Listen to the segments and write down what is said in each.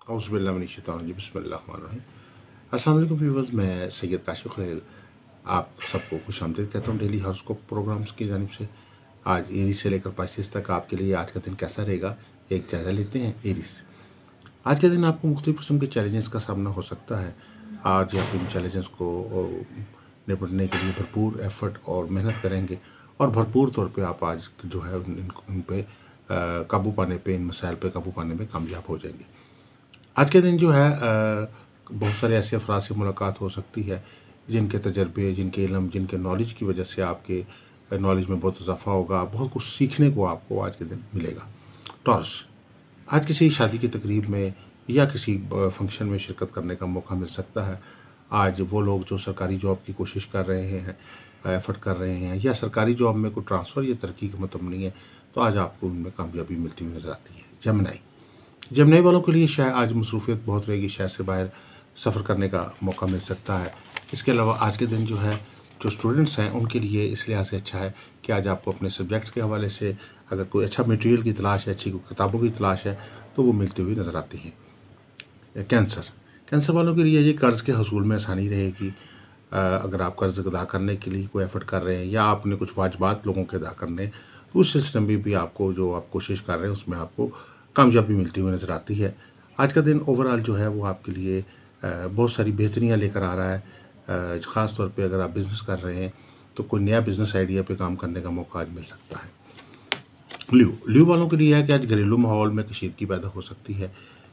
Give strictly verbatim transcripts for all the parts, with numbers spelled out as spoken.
औज़ुबिल्लाहि बिस्मिल्लाहिर्रहमानिर्रहीम। अस्सलाम वालेकुम व्यूअर्स, मैं सैयद काशिफ खलील आप सबको खुशामदीद कहता हूँ डेली हॉरोस्कोप प्रोग्राम्स की जानिब से। आज एरीज से लेकर पाइसेस तक आपके लिए आज का दिन कैसा रहेगा एक जायज़ा लेते हैं। एरीज, आज के दिन आपको मुख्तलिफ़ किस्म के चैलेंजेस का सामना हो सकता है। आज आप इन चैलेंजेस को निपटने के लिए भरपूर एफर्ट और मेहनत करेंगे और भरपूर तौर पे आप आज जो है इन इन पे काबू पाने पे इन मसाइल पे काबू पाने में कामयाब हो जाएंगे। आज के दिन जो है बहुत सारे ऐसे अफराद से मुलाकात हो सकती है जिनके तजर्बे, जिनके इल्म, जिनके नॉलेज की वजह से आपके नॉलेज में बहुत इजाफा होगा। बहुत कुछ सीखने को आपको आज के दिन मिलेगा। टॉरस, आज किसी शादी की तकरीब में या किसी फंक्शन में शिरकत करने का मौका मिल सकता है। आज वो लोग जो सरकारी जॉब की कोशिश कर रहे हैं, एफर्ट कर रहे हैं या सरकारी जॉब में कोई ट्रांसफ़र या तरक्की का मतलब नहीं है, तो आज आपको उनमें कामयाबी मिलती हुई नज़र आती है। जेमिनी, जेमिनी वालों के लिए शायद आज मसरूफियत बहुत रहेगी, शहर से बाहर सफ़र करने का मौका मिल सकता है। इसके अलावा आज के दिन जो है जो स्टूडेंट्स हैं उनके लिए इस लिहाज से अच्छा है कि आज आपको अपने सब्जेक्ट के हवाले से अगर कोई अच्छा मटेरियल की तलाश है, अच्छी किताबों की तलाश है, तो वो मिलती हुई नज़र आती है। कैंसर, कैंसर वालों के लिए ये कर्ज़ के हसूल में आसानी रहेगी। अगर आप कर्ज़ अदा करने के लिए कोई एफर्ट कर रहे हैं या आपने कुछ वाजबात लोगों के अदा करने, तो उस सिस्टम में भी आपको जो आप कोशिश कर रहे हैं उसमें आपको कामयाबी मिलती हुई नज़र आती है। आज का दिन ओवरऑल जो है वो आपके लिए बहुत सारी बेहतरियाँ लेकर आ रहा है। ख़ास तौर पे अगर आप बिज़नेस कर रहे हैं तो कोई नया बिज़नेस आइडिया पे काम करने का मौका आज मिल सकता है। ल्यू, ल्यू वालों के लिए है कि आज घरेलू माहौल में कशीदगी पैदा हो सकती है।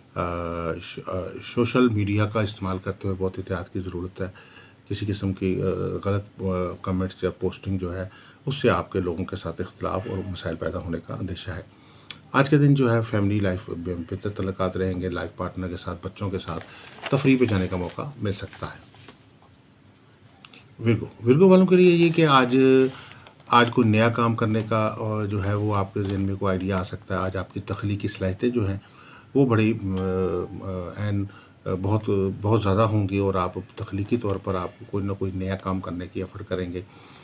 सोशल मीडिया का इस्तेमाल करते हुए बहुत एहतियात की ज़रूरत है। किसी किस्म की गलत कमेंट्स या पोस्टिंग जो है उससे आपके लोगों के साथ इख्तलाफ और मसाइल पैदा होने का अंदेशा है। आज के दिन जो है फैमिली लाइफ बेहतर तल्लुकात रहेंगे। लाइफ पार्टनर के साथ, बच्चों के साथ तफरीह पे जाने का मौका मिल सकता है। विर्गो, विर्गो वालों के लिए ये कि आज आज कोई नया काम करने का और जो है वो आपके ज़हन में कोई आइडिया आ सकता है। आज आपकी तख्लीकी सलाहियतें जो हैं वो बड़ी एन बहुत बहुत ज़्यादा होंगी और आप तख्लीकी तौर पर आप कोई ना कोई नया काम करने की एफर्ट करेंगे।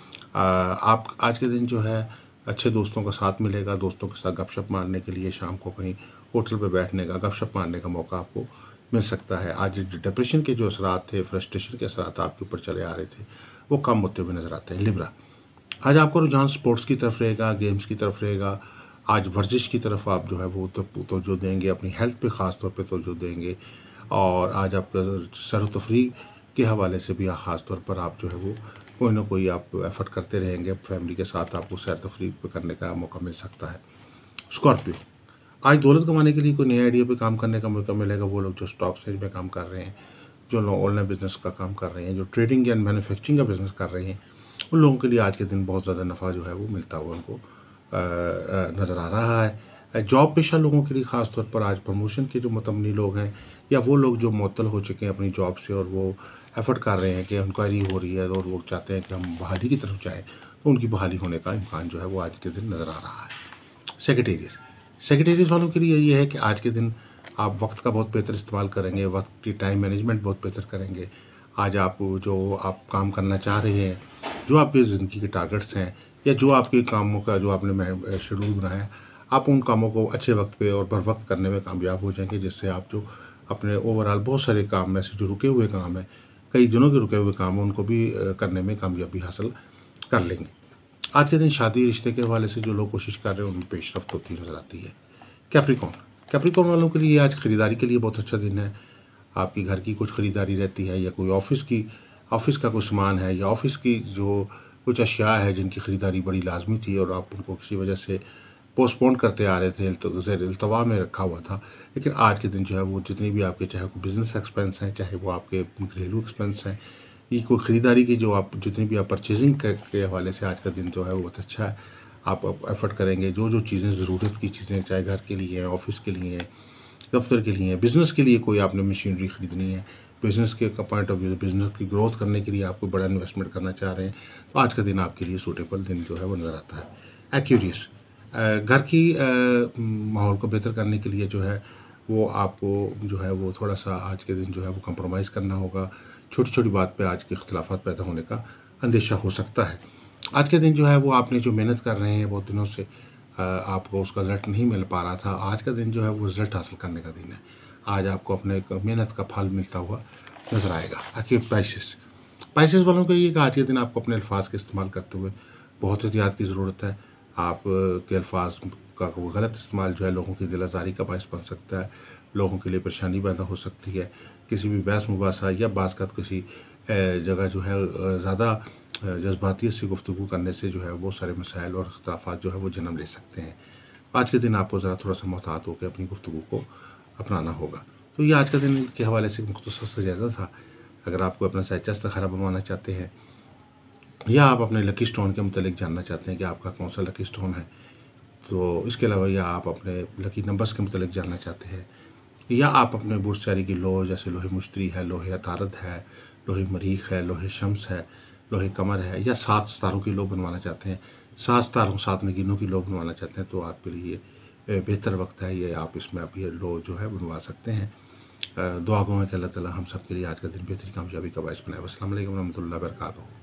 आप आज के दिन जो है अच्छे दोस्तों का साथ मिलेगा। दोस्तों के साथ गपशप मारने के लिए शाम को कहीं होटल पे बैठने का, गपशप मारने का मौका आपको मिल सकता है। आज डिप्रेशन के जो असरात थे, फ्रस्ट्रेशन के असरात आपके ऊपर चले आ रहे थे, वो कम होते हुए नज़र आते हैं। लिब्रा, आज आपका रुझान स्पोर्ट्स की तरफ रहेगा, गेम्स की तरफ रहेगा। आज वर्जिश की तरफ आप जो है वो तवज्जो देंगे, अपनी हेल्थ पे ख़ास तौर पे तवज्जो देंगे। और आज आपका सैर तफरीह के हवाले से भी ख़ास तौर पर आप जो है वो कोई ना कोई आप एफर्ट करते रहेंगे। फैमिली के साथ आपको सैर तफरीह पे करने का मौका मिल सकता है। स्कॉर्पियो, आज दौलत कमाने के लिए कोई नए आइडिया पे काम करने का मौका मिलेगा। वो लोग जो स्टॉक एक्सचेंज में काम कर रहे हैं, जो लोग ऑनलाइन बिजनेस का काम कर रहे हैं, जो ट्रेडिंग या मैन्युफैक्चरिंग का बिजनेस कर रहे हैं, उन लोगों के लिए आज के दिन बहुत ज़्यादा नफ़ा जो है वो मिलता हुआ उनको नज़र आ रहा है। जॉब पेशा लोगों के लिए ख़ास तौर पर आज प्रमोशन के जो मतमनी लोग हैं या वो लोग जो मुअत्तल हो चुके हैं अपनी जॉब से और वो एफर्ट कर रहे हैं कि इंक्वायरी हो रही है और वो चाहते हैं कि हम बहाली की तरफ जाएँ, तो उनकी बहाली होने का इम्कान जो है वो आज के दिन नज़र आ रहा है। सेक्रेटेरियस, सेक्रेटेरियस वालों के लिए ये है कि आज के दिन आप वक्त का बहुत बेहतर इस्तेमाल करेंगे, वक्त की टाइम मैनेजमेंट बहुत बेहतर करेंगे। आज आप जो आप काम करना चाह रहे हैं, जो आपकी ज़िंदगी के टारगेट्स हैं या जो आपके कामों का जो आपने शेड्यूल बनाया, आप उन कामों को अच्छे वक्त पे और बर वक्त करने में कामयाब हो जाएंगे, जिससे आप जो अपने ओवरऑल बहुत सारे काम में से जो रुके हुए काम हैं, कई दिनों के रुके हुए काम हैं, उनको भी करने में कामयाबी हासिल कर लेंगे। आज के दिन शादी रिश्ते के हवाले से जो लोग कोशिश कर रहे हैं उनमें पेशरफ्त होती नज़र आती है। कैप्रिकॉर्न, कैप्रिकॉर्न वालों के लिए आज ख़रीदारी के लिए बहुत अच्छा दिन है। आपकी घर की कुछ ख़रीदारी रहती है या कोई ऑफिस की ऑफिस का कोई सामान है या ऑफिस की जो कुछ अशिया है जिनकी ख़रीदारी बड़ी लाजमी थी और आप उनको किसी वजह से पोस्टपोन करते आ रहे थे, तो ज़ेर इल्तवा में रखा हुआ था। लेकिन आज के दिन जो है वो जितनी भी आपके चाहे कोई बिज़नेस एक्सपेंस हैं, चाहे वो आपके घरेलू एक्सपेंस हैं, ये कोई ख़रीदारी की जो आप जितनी भी आप परचेजिंग के हवाले से आज का दिन जो है वो बहुत अच्छा है। आप एफर्ट करेंगे, जो जो चीज़ें ज़रूरत की चीज़ें, चाहे घर के लिए हैं, ऑफिस के लिए हैं, दफ्तर के लिए हैं, बिज़नेस के लिए कोई आपने मशीनरी ख़रीदनी है, बिज़नेस के पॉइंट ऑफ व्यू बिज़नेस की ग्रोथ करने के लिए आप कोई बड़ा इन्वेस्टमेंट करना चाह रहे हैं, तो आज का दिन आपके लिए सूटेबल दिन जो है वो नज़र आता है। एक्यूरियस, घर की माहौल को बेहतर करने के लिए जो है वो आपको जो है वो थोड़ा सा आज के दिन जो है वो कंप्रोमाइज़ करना होगा। छोटी छोटी बात पे आज के इख्तिलाफ़ात पैदा होने का अंदेशा हो सकता है। आज के दिन जो है वो आपने जो मेहनत कर रहे हैं बहुत दिनों से आपको उसका रिज़ल्ट नहीं मिल पा रहा था, आज का दिन जो है वो रिज़ल्ट हासिल करने का दिन है। आज आपको अपने मेहनत का फल मिलता हुआ नज़र आएगा। बाकी स्पाइसेस स्पाइसेस वालों को ये कि आज के दिन आपको अपने अल्फाज का इस्तेमाल करते हुए बहुत एहतियात की ज़रूरत है। आप के अल्फाज का गलत इस्तेमाल जो है लोगों की दिल आज़ारी का बायस बन सकता है, लोगों के लिए परेशानी पैदा हो सकती है। किसी भी बहस मुबासा या बात किसी जगह जो है ज़्यादा जज्बातियत से गुफ्तगू करने से जो है बहुत सारे मसाइल और इख्तिलाफ़ात जो है वो जन्म ले सकते हैं। आज के दिन आपको ज़रा थोड़ा सा मोहतात होकर अपनी गुफ्तगू को अपनाना होगा। तो ये आज का दिन के हवाले से मुख्तसर सा जायज़ा था। अगर आपको अपना सच्चा इस्तिखारा बनवाना चाहते हैं या आप अपने लकी स्टोन के मुतालिक जानना चाहते हैं कि आपका कौन सा लकी स्टोन है, तो इसके अलावा या आप अपने लकी नंबर्स के मुतालिक जानना चाहते हैं, या आप अपने बुर्जचारी की लो जैसे लोहे मुश्तरी है, लोहे अतारद है, लोहे मरीख है, लोहे शम्स है, लोहे कमर है, या सात सितारों की लो बनवाना चाहते हैं, सात सितारों सात नगीनों की लो बनवाना चाहते हैं, तो आपके लिए बेहतर वक्त है। ये आप इसमें आप ये लो जो है बनवा सकते हैं। दुआ गो है कि अल्लाह ताला हम सब के लिए आज का दिन बेहतरीन कामयाबी का बायस बनाए। अस्सलाम वालेकुम रहमतुल्लाहि व बरकातहू।